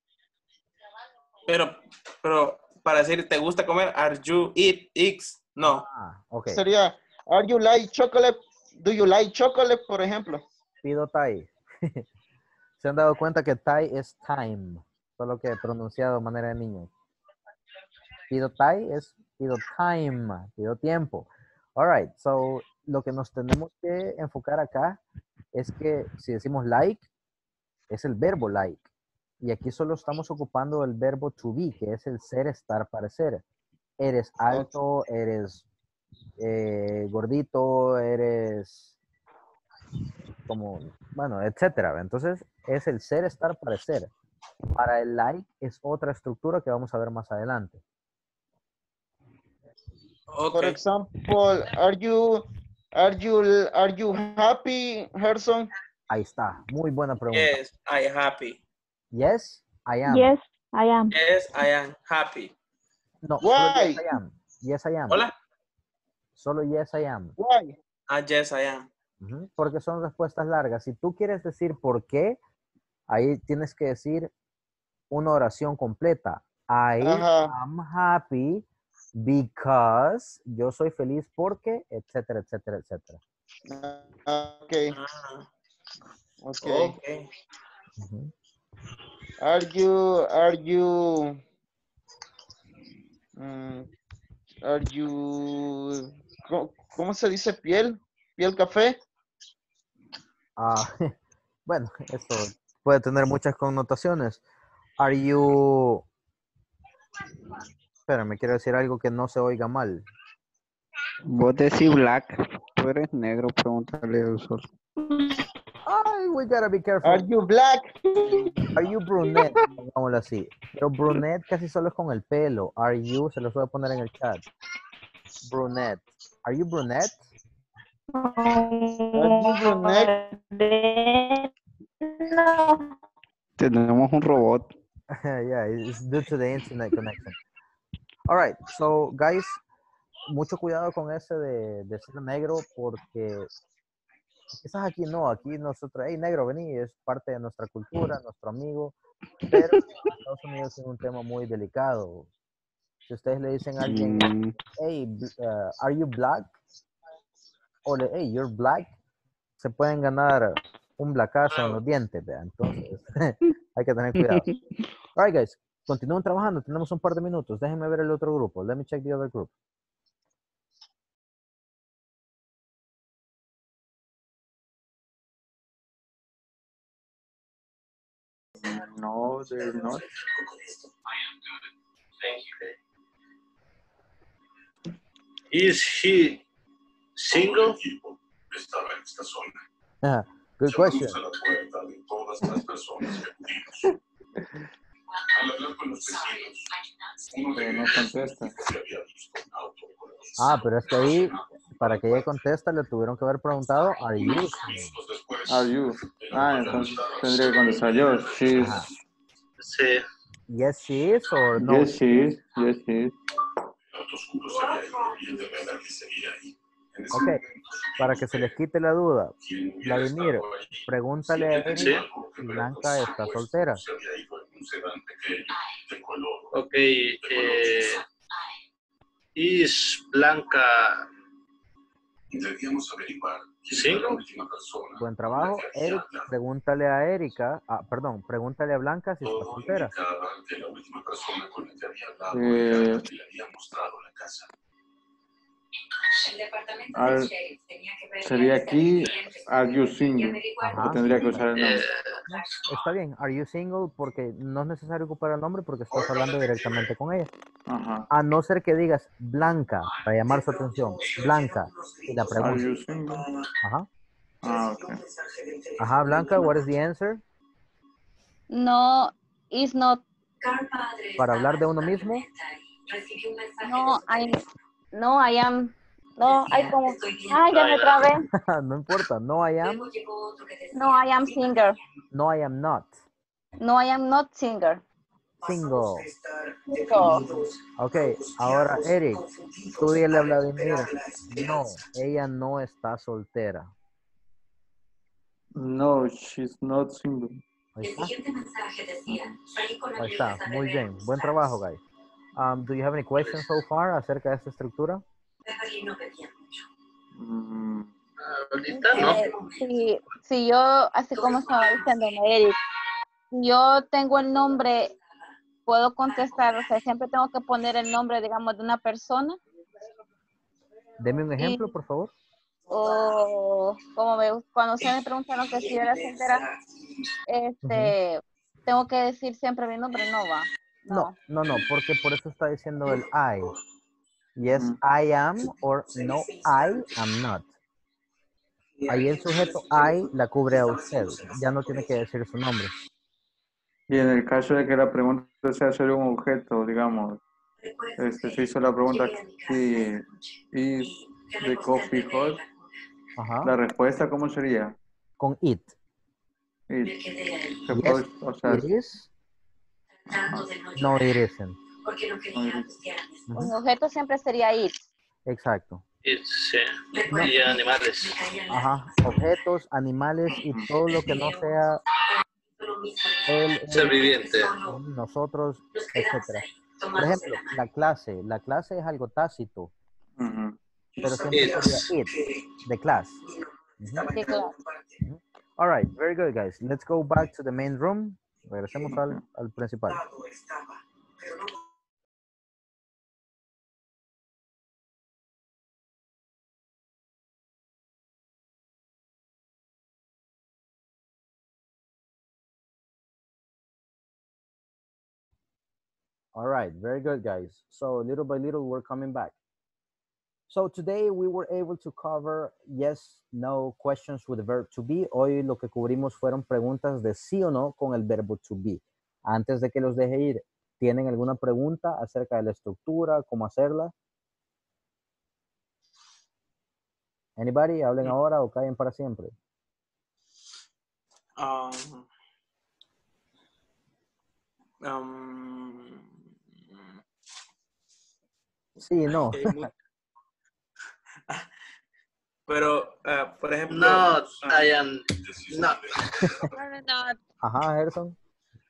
Pero para decir, ¿te gusta comer? Are you eat eggs? No. Okay. Sería, are you like chocolate? Do you like chocolate, por ejemplo? Pido Thai. ¿Se han dado cuenta que Thai es time? Solo que pronunciado de manera de niño. Pido Thai es pido time, pido tiempo. All right, so lo que nos tenemos que enfocar acá es que si decimos like, es el verbo like. Y aquí solo estamos ocupando el verbo to be, que es el ser, estar, parecer. Eres alto, eres gordito, eres como, bueno, etcétera. Entonces, es el ser, estar, parecer. Para el like es otra estructura que vamos a ver más adelante. Okay. For example, are Are you happy, Gerson? Ahí está. Muy buena pregunta. Yes, I happy. Yes, I am. Yes, I am. Yes, I am happy. No, solo Why? yes, I am. Yes, I am. Hola. Solo yes, I am. Why? Yes, I am. Ujú, porque son respuestas largas. Si tú quieres decir por qué, ahí tienes que decir una oración completa. I Ajá. am happy because, yo soy feliz porque, etcétera, etcétera, etcétera. Okay. Ah, Okay. okay. Ujú. Are you, ¿cómo se dice piel? ¿Piel café? Ah, bueno, eso puede tener muchas connotaciones. Are you... Espérame, quiero decir algo que no se oiga mal. Vos decís black. Tú eres negro, pregúntale al sol. Ay, we gotta be careful. Are you black? Are you brunette? Pongámoslo así. Pero brunette casi solo es con el pelo. Are you, se los voy a poner en el chat. Brunette. Are you brunette? Are you brunette? No. Tenemos un robot. Yeah, it's due to the internet connection. All right, so guys, mucho cuidado con ese de ser negro porque quizás aquí no, aquí nosotros, hey negro, vení, es parte de nuestra cultura, nuestro amigo, pero en Estados Unidos es un tema muy delicado. Si ustedes le dicen a alguien, hey, are you black? O le, hey, you're black, se pueden ganar un blacazo en los dientes, ¿vea? Entonces, hay que tener cuidado. All right, guys, continúen trabajando, tenemos un par de minutos. Déjenme ver el otro grupo. Let me check the other group. No, they're not. Is he single? Good question. Pero no contesta. Ah, pero es que ahí, para que ella conteste, le tuvieron que haber preguntado, are you single? Are you? Ah, entonces tendría que contestar yo. She's. Ajá. Sí. Yes, she is, or no? Yes, she is. Yes, she is. Ok, para que se les quite la duda. Vladimir, pregúntale a Eric Sí. si Blanca está soltera. Ok. Is Blanca single? Buen trabajo. Eric, pregúntale a Erika, pregúntale a Blanca si está soltera. Sería aquí, are you single? Ajá. O tendría que usar el nombre. Está bien, are you single? Porque no es necesario ocupar el nombre porque estás hablando directamente con ella. Ajá. A no ser que digas Blanca, para llamar su atención. Blanca, y la Are pregunta. you single? Ajá. Ah, ok. Ajá, Blanca, what is the answer? No, it's not. Para hablar de uno mismo. No, I am. No, hay como. Ah, ya me trabé. No importa, no I am. No, I am singer. No I am not. No, I am not singer. Single. Single. Ok, ahora Eric, tú dile a Vladimir, no, ella no está soltera. No, she's not single. Ahí está. Ahí está, muy bien, buen trabajo, guys. Do you have any questions so far acerca de esta estructura? Ahorita no. Si yo, así como estaba diciendo Eric, si yo tengo el nombre, puedo contestar, o sea, siempre tengo que poner el nombre, digamos, de una persona. Deme un ejemplo, por favor. O cuando ustedes me preguntaron que si yo era soltera, tengo que decir siempre mi nombre, no va. No, porque por eso está diciendo el I. Yes, I am, or no, I am not. Ahí el sujeto I la cubre a usted. Ya no tiene que decir su nombre. Y en el caso de que la pregunta sea sobre un objeto, digamos, se hizo la pregunta si is the coffee hot, Ajá. La respuesta, ¿cómo sería? Con it. It. Se Yes, puede, o sea, it is. No, it isn't. Un objeto siempre sería it. Exacto. Sí. No. Y animales. Ajá. Objetos, animales y todo lo que no sea Ser viviente. nosotros, etcétera. Por ejemplo, la clase. La clase es algo tácito, pero siempre sería it, the class. The class. All right, very good, guys. Let's go back to the main room. Regresemos al principal. All right, very good, guys. So little by little, we're coming back. So today we were able to cover yes, no questions with the verb to be. Hoy lo que cubrimos fueron preguntas de sí o no con el verbo to be. Antes de que los deje ir, ¿tienen alguna pregunta acerca de la estructura, cómo hacerla? Anybody? Hablen ahora o callen para siempre. Sí, no. Pero, por ejemplo... No, I am not. Ajá, Gerson.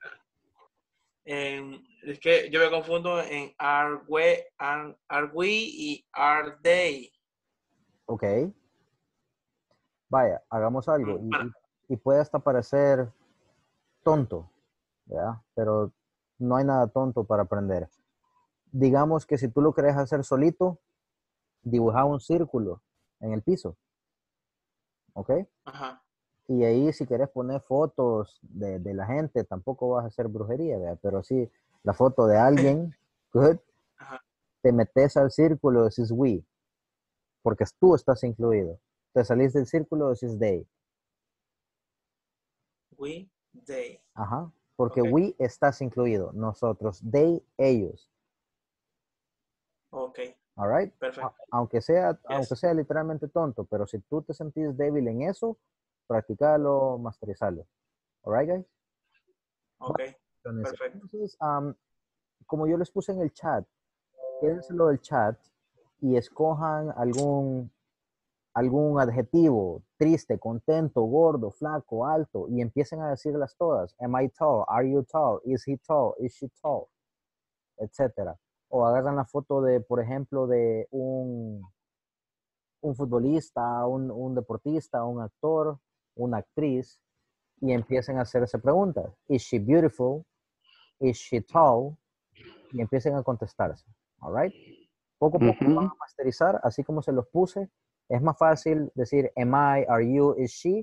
Es que yo me confundo en are we y are they. Ok. Vaya, hagamos algo. Y puede hasta parecer tonto, ¿verdad? Pero no hay nada tonto para aprender. Digamos que si tú lo querés hacer solito, dibuja un círculo en el piso. ¿Ok? Ajá. Y ahí si querés poner fotos de la gente, tampoco vas a hacer brujería, ¿verdad? Pero sí, la foto de alguien, good, te metes al círculo, decís we, porque tú estás incluido. Te salís del círculo, decís they. We, they. Ajá, porque we estás incluido, nosotros, they, ellos. Ok. All right? Perfecto. Aunque sea literalmente tonto, pero si tú te sentís débil en eso, practicalo, masterizalo. All right, guys? Ok. Perfecto. Entonces, como yo les puse en el chat, quédenselo del chat y escojan algún adjetivo, triste, contento, gordo, flaco, alto, y empiecen a decirlas todas. Am I tall? Are you tall? Is he tall? Is she tall? Etcétera. O agarran la foto de, por ejemplo, de un futbolista, un deportista, un actor, una actriz, y empiecen a hacerse preguntas. Is she beautiful? Is she tall? Y empiecen a contestarse. All right? Poco a poco van a masterizar, así como se los puse. Es más fácil decir am I, are you, is she,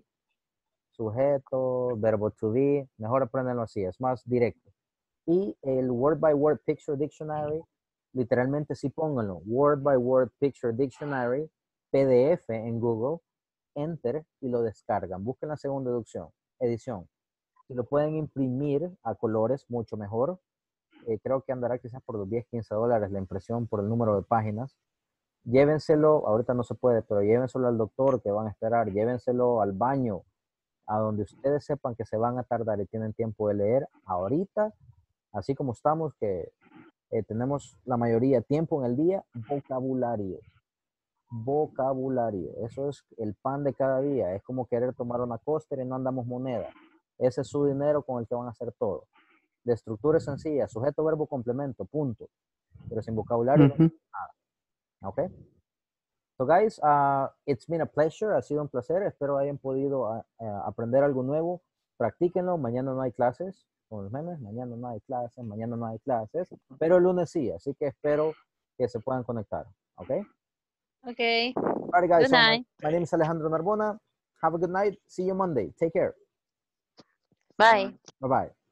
sujeto, verbo to be. Mejor aprenderlo así, es más directo. Y el Word by Word Picture Dictionary, literalmente sí pónganlo. Word by Word Picture Dictionary, PDF en Google, Enter y lo descargan. Busquen la segunda edición. Si lo pueden imprimir a colores, mucho mejor. Creo que andará quizás por los $10-15 la impresión por el número de páginas. Llévenselo, ahorita no se puede, pero llévenselo al doctor que van a esperar, llévenselo al baño, a donde ustedes sepan que se van a tardar y tienen tiempo de leer ahorita, así como estamos, que tenemos la mayoría tiempo en el día, vocabulario. Vocabulario, eso es el pan de cada día, es como querer tomar una coaster y no andamos moneda. Ese es su dinero con el que van a hacer todo. De estructura es sencilla, sujeto, verbo, complemento, punto. Pero sin vocabulario no nada. ¿Ok? So guys, it's been a pleasure, ha sido un placer, espero hayan podido aprender algo nuevo, practíquenlo, mañana no hay clases, con los memes, mañana no hay clases, pero el lunes sí, así que espero que se puedan conectar, ¿ok? Okay. All right, guys, Good night. my name is Alejandro Narbona, have a good night, see you Monday, take care. Bye. Bye-bye.